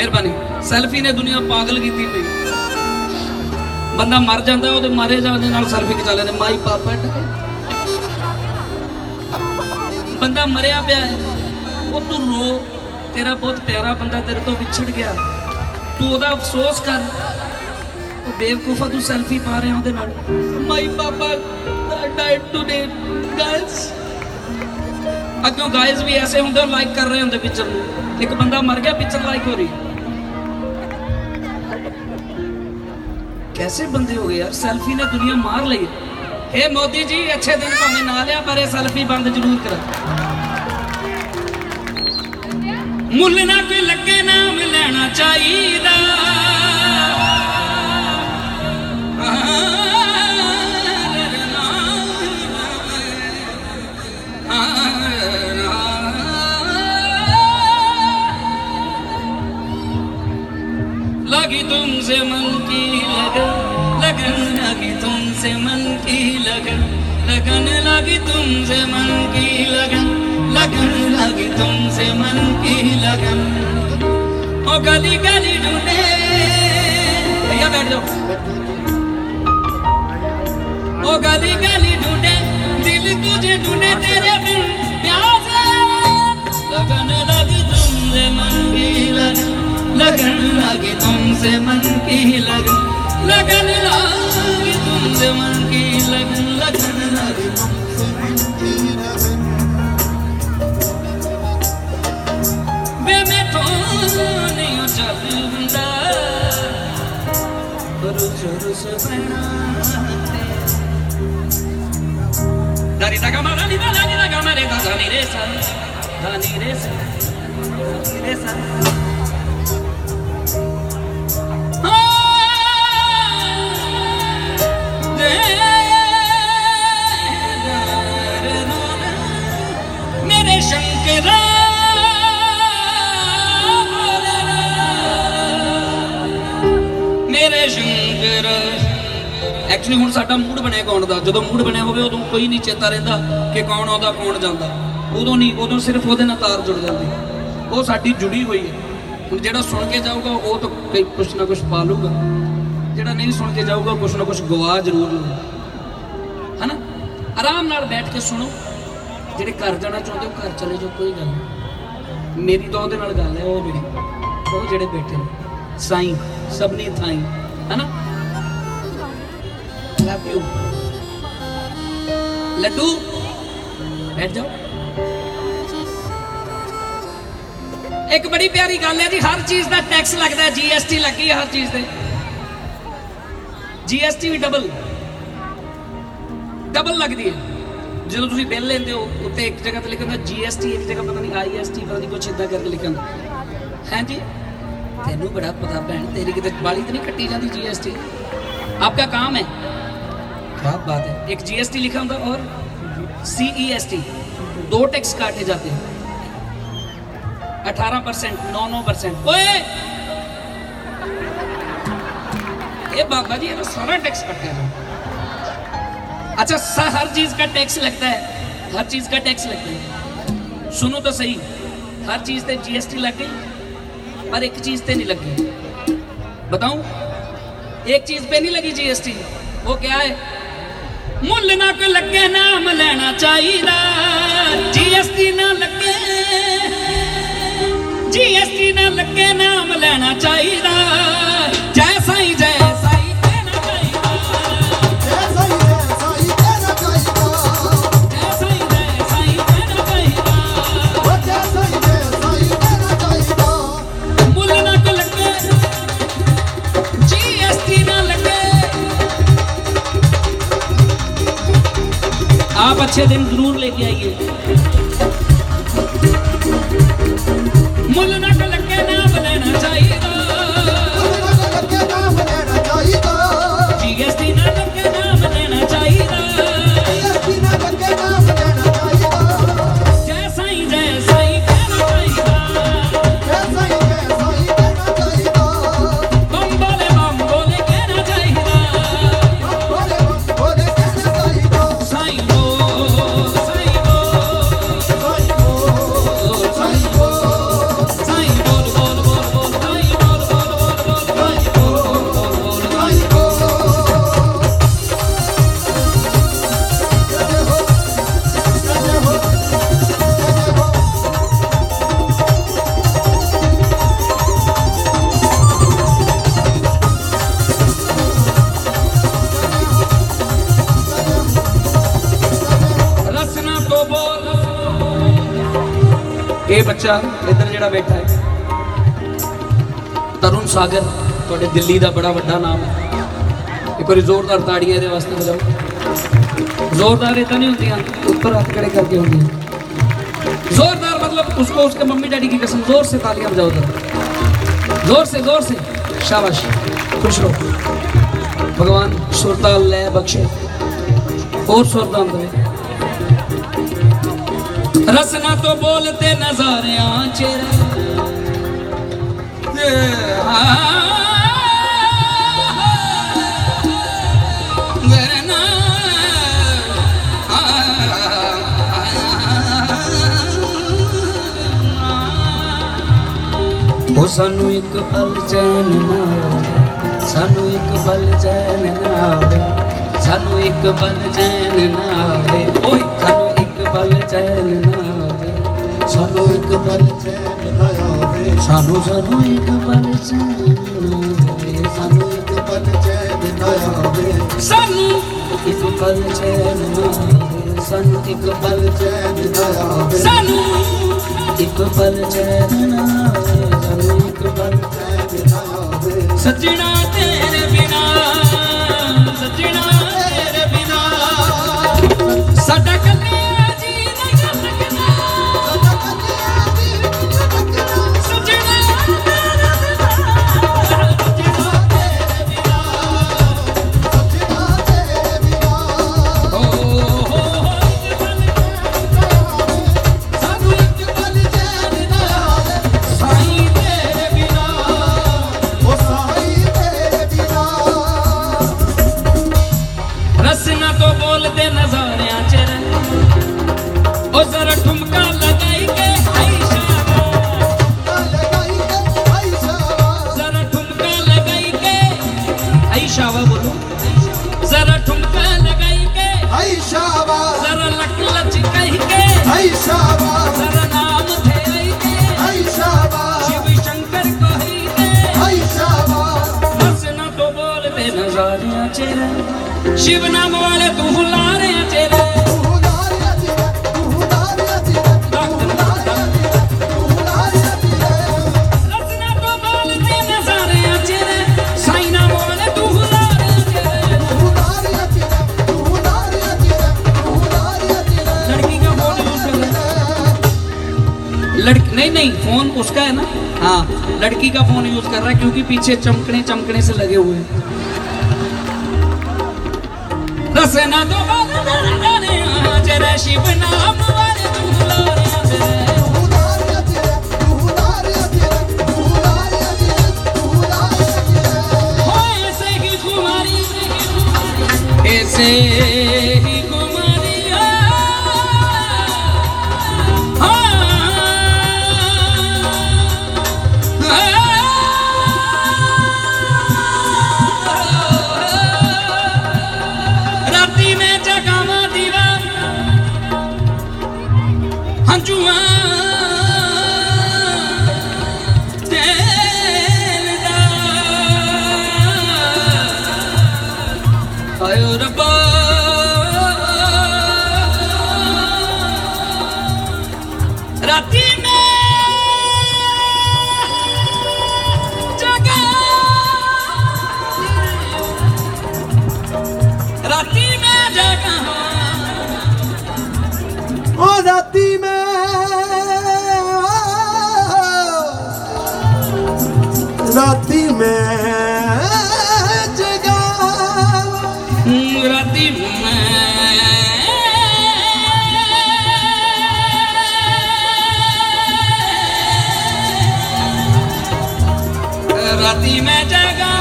मेहरबानी। सैल्फी ने दुनिया पागल की पई। बंदा मर जाता है, मारे जाने नाल सैल्फी खिचा लेने। माई पापा बंदा मरिया पिया है, वो तू रो, तेरा बहुत प्यारा बंदा तेरे तो विछड़ गया, तू ओदा अफसोस कर। तो बेवकूफा तू सैल्फी पा रहे ओदे नाल। My papa died today guys. अगों गाइस भी ऐसे होंगे लाइक कर रहे होंगे पिक्चर में। एक बंदा मर गया, पिक्चर लाइक हो रही। कैसे बंदे हो गए यार, सैल्फी ने दुनिया मार ली। हे मोदी जी अच्छे दिन भावें ना लिया पर सैल्फी बंद जरूर करा। मुल ना कोई लगे नाम लेना चाहिए। लगी तुमसे मन की लगन, लगन लगी तुमसे मन की लगन, लगन लगी तुमसे मन की लगन, लगन लगी तुमसे मन की लगन। ओ गली गली ढूंढे, भैया बैठ जाओ। ओ गली गली ढूंढे, दिल तुझे ढूंढे तेरे बिन प्यास। लगन लगी तुमसे मन की लगन, लगन लगी तुमसे मन की लगन, लगन लगी तुमसे मन की लगन, लगन लगी तुमसे मन की लगन। वे मैं तो नहीं चलता रुस रुस बना। दारी दा गा मा नी दा नी दा गा मा रे दा धा नी रे सा, धा नी रे सा, धा नी रे सा। मेरे शंकरा मेरे शंकर। एक्चुअली हुण साडा मूड बने गाउण दा। जदों मूड बनया होवे उदों कोई नहीं चेता रहिंदा कि कौन आउंदा कौन जांदा। उदों नहीं, उदों सिर्फ उहदे नाल तार जुड़ जांदी। वो साडी जुड़ी हुई है। हुण जेड़ा सुन के जाऊगा वो तो कुछ ना कुछ पा लूगा, जेड़ा नहीं सुन के जाऊगा कुछ ना कुछ गवा जरूर लूगा, है ना। आराम नाल बैठ के सुनो। जेड़े घर जाना चाहते हो घर चले जाओ, कोई गल नहीं। मेरी तो उहदे नाल गल है, वो मेरी वो जेड़े बैठे ने साईं सबनी थाई, है ना। लव यू लड्डू, बैठ जाओ। एक बड़ी प्यारी गल है जी, हर चीज का टैक्स लगता है। जीएसटी लगी है हर चीज से। जीएसटी भी डबल डबल लगती है। जो तुम बिल लेंदे हो उत्ते एक जगह तो लिखा होंदा जीएसटी, एक जगह पता नहीं आईएसटी, पता नहीं कुछ इदा करके लिखा होंदा है जी। तेनू बड़ा पता भैन, तेरी कितने बाली तो नहीं कट्टी जाती जीएसटी। आपका काम है, क्या बात है। एक जीएसटी लिखा होंदा और सीईएसटी, 2 टैक्स काटे जाते हैं। 18%, 9%। ओए ये बाबा जी ये सारा टैक्स कट गया। अच्छा हर चीज का टैक्स लगता है, हर चीज का टैक्स लगता है। सुनो तो सही, हर चीज पे जीएसटी लग गई पर एक चीज पे नहीं लगी। बताऊं, एक चीज पे नहीं लगी जीएसटी। वो क्या है? मुल ना को लगे नाम लेना चाहिए। जीएसटी ना लगे, जीएसटी ना लगे नाम लेना चाहिए। जय साईं जय साईं कहना चाहिए। जय साईं जय साईं कहना चाहिए। जय साईं जय साईं कहना चाहिए। जय साईं जय साईं कहना चाहिए। मुल ना को लगे, जीएसटी ना लगे। आप अच्छे दिन जरूर लेके आइए। मुल ना को लगे नाम लेना चाहिए। जीएसटी ना लगे नाम लेना चाहिए। जीएसटी ना लगे नाम लेना चाहिए। जय साईं जय साईं कहना चाहिए। जय साईं जय साईं कहना चाहिए। बम बोले कहना चाहिए। बम बोले कहना चाहिए। साईं बोल साईं बोल बच्चा इधर जिहड़ा बैठा है तरुण सागर, तुहाडे दिल्ली का बड़ा वड्डा नाम है। एक बार जोरदार ताड़ियां इहदे वास्ते बजाओ। जोरदार इतना नहीं होंदियां, ऊपर हाथ खड़े करके होंदियां। जोरदार मतलब उसको उसके मम्मी डैडी की कसम, जोर से तालियां बजाओ उधर, जोर से। शाबाश, खुश रहो। भगवान सुरताल लय बख्शे और सुरदान दे। रसना तो बोलते नजारे चेहरा वो सानू एक पल चैन ना, सानू एक पल चैन ना, सानू एक पल चैन ना, ओए सानू एक पल चैन ना, सानू एक पल चैन ना, सानू एक पल चैन ना, सानू एक पल चैन ना, सानू एक पल चैन ना, सानू एक पल चैन ना, सानू एक पल चैन ना, सजना तेरे बिना, सजना तेरे बिना साडा कन्या जी नहीं कर सकदा, सजना तेरे बिना, सजना तेरे बिना, सजना तेरे बिना, हो सानू एक पल चैन ना आवे, साईं तेरे बिना, ओ साईं तेरे बिना। रसना तो बोलते नजारियां च ओ जरा ठुमका लगाई के जरा ठुमका लगाई के ऐशावा बोलो, जरा ठुमका लगाई के ऐशावा, जरा लक लच कही के ऐशावा, जरा नाम थे आई के ऐशावा, शिव शंकर कही के ऐशावा। रसना तो बोलते नजारियां च शिव नाम वाले तू हुलारे चेरे, रसना तो बोलते नजारियां चेरे, साईं नाम वाले तू हुलारे चेरे। लड़की का फोन यूज कर रहा है, लड़की नहीं फोन उसका है ना, हाँ लड़की का फोन यूज कर रहा है क्योंकि पीछे चमकने से लगे हुए हैं। रसना तो बोलते नजारियां चेरे, शिव नाम वाले तू हुलारे चेरे, ऐसे ही कुमारिया, राती में जगावा दीवा हंजुआ आयो रब्बा, राती में जगा, राती में जगा, ओ राती में, राती में जगा, राती में राती में जगा,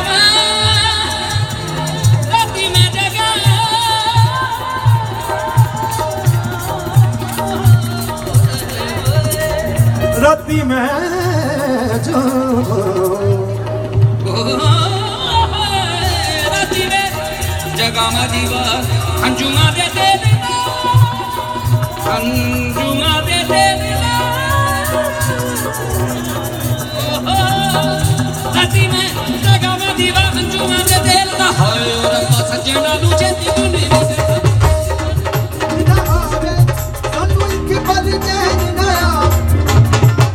राती में जगा, राती में जो राती में जगा मा दीवा अंजुमा दे दे, अंजुमा दे दे, राती में जगा मा दीवा अंजुमा दे दे, हाय रब्बा सजना नू चेती तू नहीं ना आवे, सानू एक पल चैन ना आवे,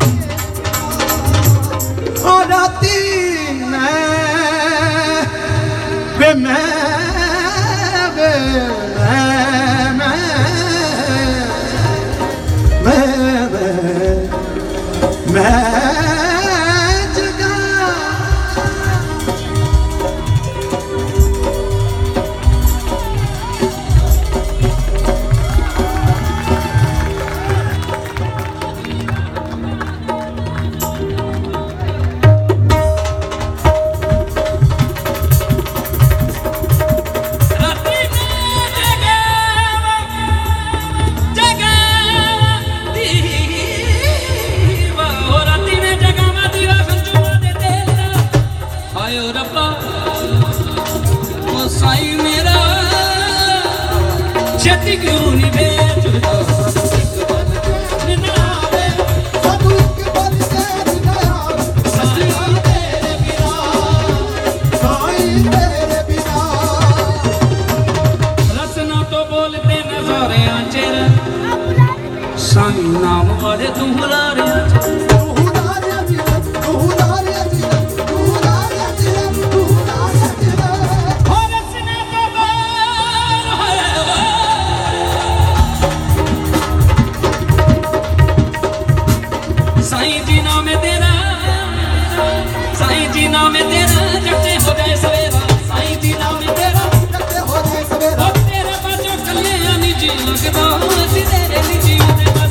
नाम है तेरा जगते हो जाए सवेरा, साईं जी नाम है तेरा जगते हो जाए सवेरा। तेरे बाजो कल्याण जी लगदा सी तेरे निजी दे बस,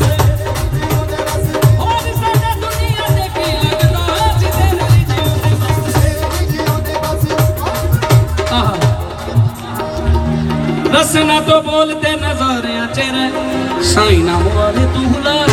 और सारा दुनिया दे की लगदा सी तेरे निजी दे बस। रसना तो बोलते नजारे चेहरे, साईं नाम वाले तू हुलारे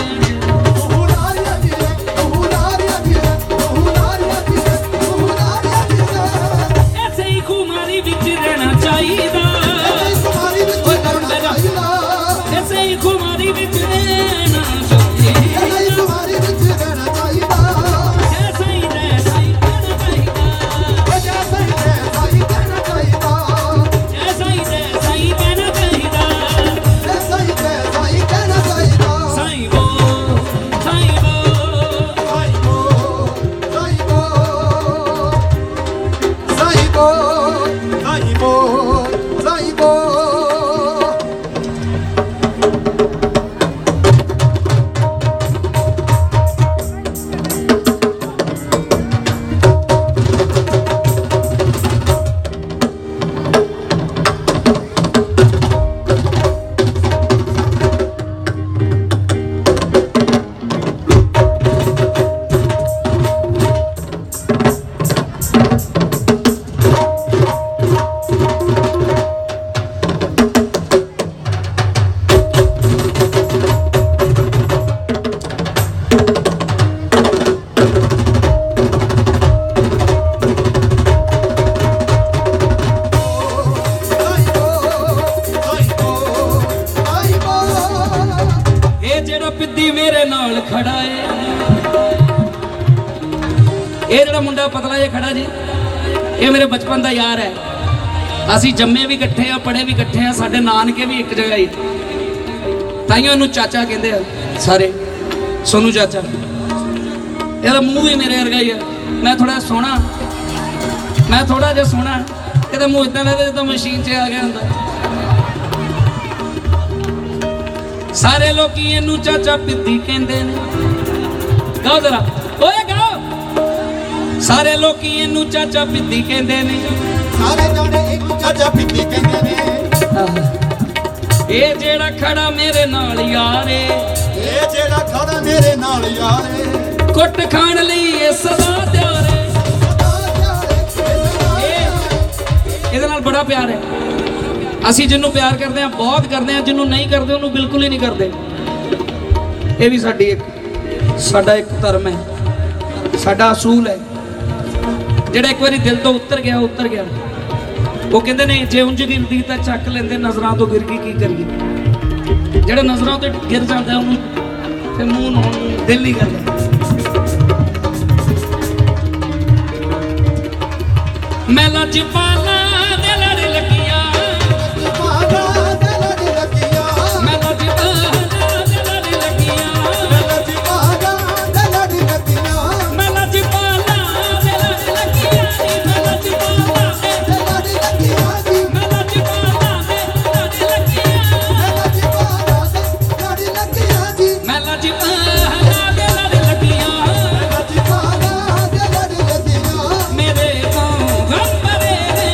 पतला जे खड़ा जी, ये मेरे बचपन का यार है। असी जम्मे भी इकट्ठे आ, पढ़े भी इकट्ठे आ, साडे नानके भी एक जगह ही, ताइयों इनू चाचा कहते हैं सारे, सोनू चाचा। ये मुँह भी मेरे वर्गा ही है। मैं थोड़ा सोहना, मैं थोड़ा जिहा सोहना, ये मुँह इतना लगता जिद्दां मशीन च आ गया हुंदा। सारे लोग इनू चाचा पिद्दी कहते हैं। गाओ जरा, ओए गाओ। सारे लोग इनू चाचा पिद्दी कहते ने, सारे जाने इनू चाचा पिद्दी कहते ने। ये जेड़ा खड़ा मेरे नाल यारे, ये जेड़ा खड़ा मेरे नाल यारे, कुट खाण लई ये सदा त्यार है। इहदे नाल बड़ा प्यार है। असी जिन्नू प्यार करते हैं बहुत करते हैं, जिन्नू नहीं करते उन्नू बिल्कुल ही नहीं करते। ये भी साडी एक साडा एक धर्म है, साडा असूल है। ਜਿਹੜਾ ਇੱਕ ਵਾਰੀ ਦਿਲ ਤੋਂ ਉਤਰ ਗਿਆ ਉਤਰ ਗਿਆ। ਉਹ ਕਹਿੰਦੇ ਨੇ ਜੇ ਉਂਝ ਗਿਰਦੀ ਤਾਂ ਚੱਕ ਲੈਂਦੇ, ਨਜ਼ਰਾਂ ਤੋਂ ਗਿਰ ਗਈ ਕੀ ਕਰੀਏ। ਜਿਹੜਾ ਨਜ਼ਰਾਂ ਤੋਂ ਗਿਰ ਜਾਂਦਾ ਉਹਨੂੰ ਤੇ ਮੂੰਹ ਨੂੰ ਦਿਲ ਨਹੀਂ ਕਰਦਾ। ਮੈਂ ਲੱਜ ਪਾਲਾ ਦੇ ਲੜ ਲੱਗੀਆਂ, ਮੈਂ ਲੱਜ ਪਾਲਾ ਦੇ ਲੜ ਲੱਗੀਆਂ, ਮੈਂ ਲੱਜ ਪਾਲਾ ਦੇ ਲੜ ਲੱਗੀਆਂ, ਮੈਂ ਲੱਜ ਪਾਲਾ ਦੇ ਲੜ ਲੱਗੀਆਂ, ਮੈਂ ਲੱਜ ਪਾਲਾ ਦੇ ਲੜ ਲੱਗੀਆਂ, ਮੈਂ ਲੱਜ ਪਾਲਾ ਦੇ ਲੜ ਲੱਗੀਆਂ, ਮੈਂ ਲੱਜ ਪਾਲਾ ਦੇ ਲੜ ਲੱਗੀਆਂ, ਮੈਂ ਲੱਜ ਪਾਲਾ ਦੇ ਲੜ ਲੱਗੀਆਂ, ਮੈਂ ਲੱਜ ਪਾਲਾ ਦੇ ਲੜ ਲੱਗੀਆਂ। ਮੇਰੇ ਤੋਂ ਗੰਭਰੇ ਨੇ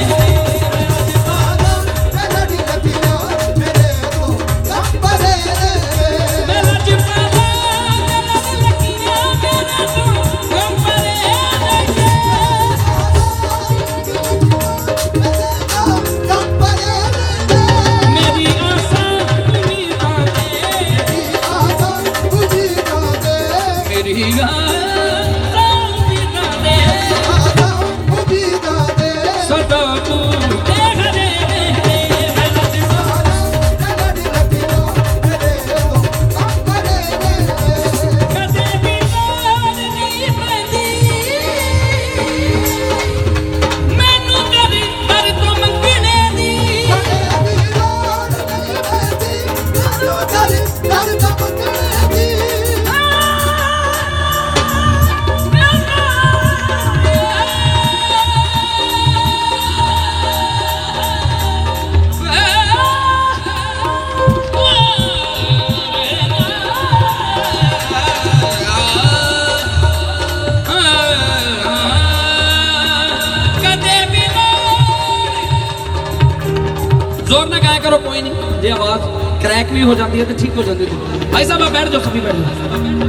जोर ना गाया करो, कोई नहीं, जे आवाज क्रैक भी हो जाती है तो ठीक हो जाती है। भाई साहब आप बैठ जाओ, सभी बैठ जाओ,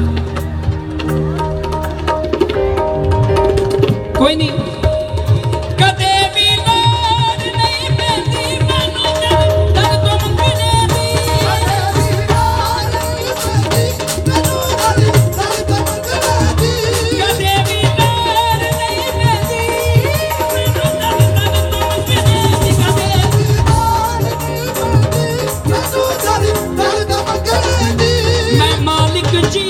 कोई नहीं। कदे भी लोड़ नहीं पैंदी मैनू दर तो मंगने दी, कदे भी लोड़ नहीं पैंदी मैनू दर तो मंगने दी, कदे भी लोड़ नहीं पैंदी मैनू दर तो मंगने दी, कदे भी लोड़ नहीं पैंदी मैनू दर तो मंगने दी। मैं मालिक जी,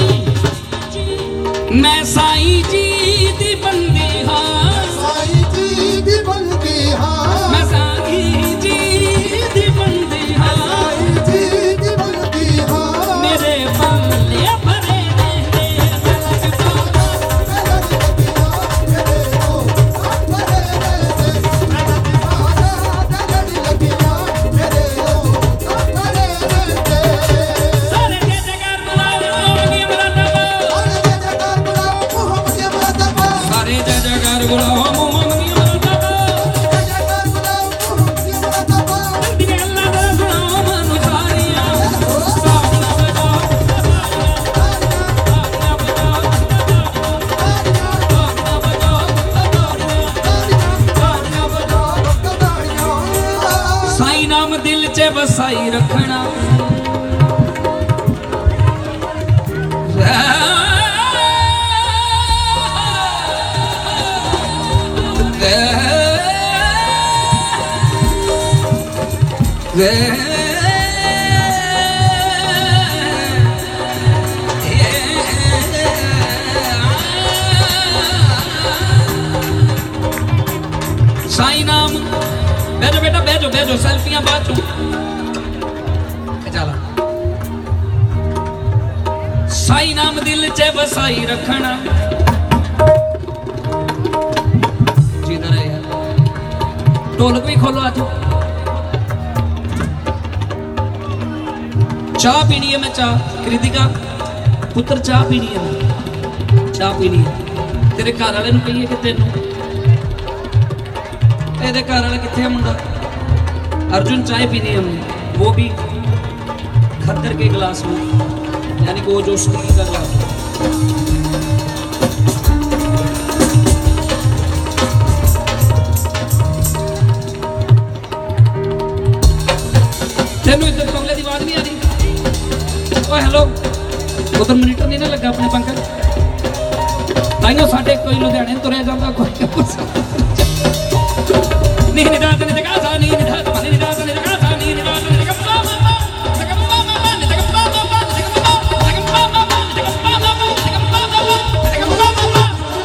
मैं साईं जी दी बंदी हाँ, साईं जी दी बंदी हाँ, मैं साईं जी दी बंदी हाँ, साईं जी दी बंदी हाँ। मेरे पल्ले भरे ने तलक पाना तलक लगिया, मेरे को भरे ने तलक पाना तलक लगिया, मेरे को भरे ने। सारे जय जयकार बुलाओ मोहम्मदी मुरादाबाद, सारे जय जयकार बुलाओ मोहम्मदी मुरादाबाद, जय जयकार बुलाओ मोहम्मदी मुरादाबाद, दिल अल्लाह दा सुनाओ मनु सारिया, तालियां बजाओ तालियां बजाओ तालियां बजाओ। साईं नाम दिल च वसाई रखना, साईं नाम बैठो बेटा, बैठो बैठो, सेल्फियां बाद चो चला। साईं नाम दिल च वसाई रखना, जीता रहे यार। ढोलक भी खोलो आज। चाह पीनी है मैं, चाह कृतिका पुत्र चाह पीनी है मैं, चाह पीनी है। तेरे घर वाले नूं कहिए कि तेनू ਇਹਦੇ ਘਰ ਵਾਲਾ कित्थे है मुंडा अर्जुन, चाय पीनी है मैं, वो भी खद्दर के गिलास में, यानी कि वो जो स्टील का गिलास। तेनू इधर तबले की आवाज नहीं आ रही? ओए हेलो, उधर मॉनिटर नहीं ना लगा अपने पंकज? ताइयों साडे कोई लुधियाने तुरया जाता, कोई नी निदात ने जगा सा, नी निदात ने निदात ने जगा सा, नी निदात ने जगा सा मामा जगा मामा ने जगा मामा जगा मामा जगा मामा जगा मामा जगा मामा जगा मामा।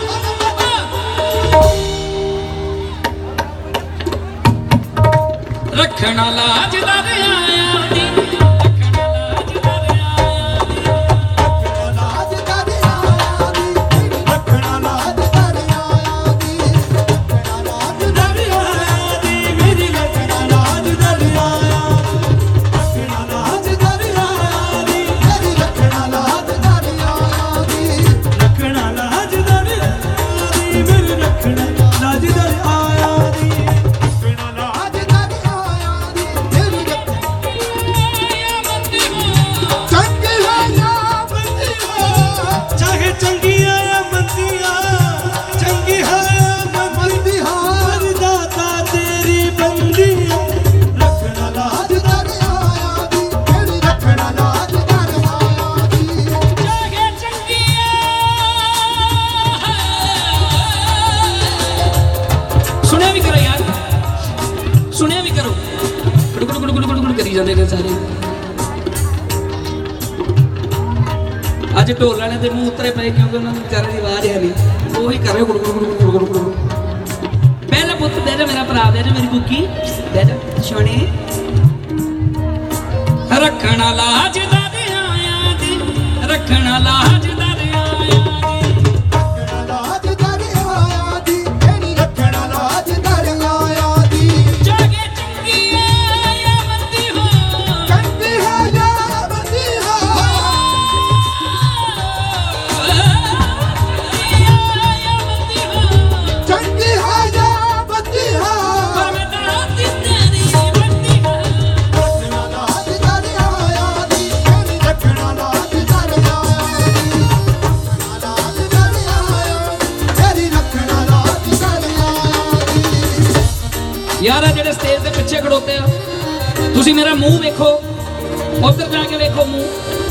रखना लाज दर आया दी, रखना लाज दर आया दी, रखना लाज दर आया दी, रखना लाज दर आया दी, रखना लाज दर आया दी, मेरी रखना लाज दर आया दी, रखना लाज दर आया दी, मेरी रखना लाज दर आया दी, रखना लाज दर आया दी, मेरी रखना लाज दर आया दी, रखना लाज दर आया दी, मेरी चंगी है या बंदी हो, चाहे चंगी है या बंदी हो, चंगी है या बंदी हो, दाता तेरी बंदी हो। रखना लाज दर आया दी, मेरी रखना लाज दर आया दी, चाहे चंगी है। सुनिया भी करो यार, सुनिया भी करो, गुड़ गुड़ गुड़ गुड़ गुड़ करी जाते ने सारे। अज ढोल वाले के मुंह उतरे पे क्योंकि उन्होंने बेचारे की आवाज है नहीं, वो ही कर रहे गुड़ गुड़ गुड़ गुड़ गुड़ गुड़। पहले पुत्त बह जा, मेरा भरा बह जा, मेरी कुकी बह जा, सोने। रखना लाज दर आया दी, रखना लाज दर आया दी, रखना लाज दर आया दी, मेरी रखना लाज दर आया दी, जागे चंगी है या बंदी हो, चंगी है या बंदी हो, चंगी है या बंदी हो, तेरी बंदी हो। यार आ जेडे स्टेज के पिछे खड़ोते आ, तुसी मेरा मुंह वेखो, उधर जाके वेखो मुंह,